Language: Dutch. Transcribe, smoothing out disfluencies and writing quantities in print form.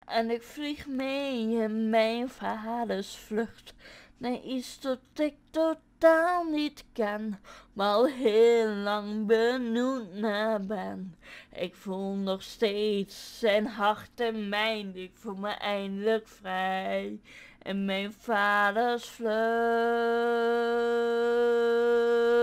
En ik vlieg mee in mijn vaders vlucht naar iets dat ik totaal niet ken, maar al heel lang benieuwd naar ben. Ik voel nog steeds zijn hart in mijn, ik voel me eindelijk vrij in mijn vaders vlucht.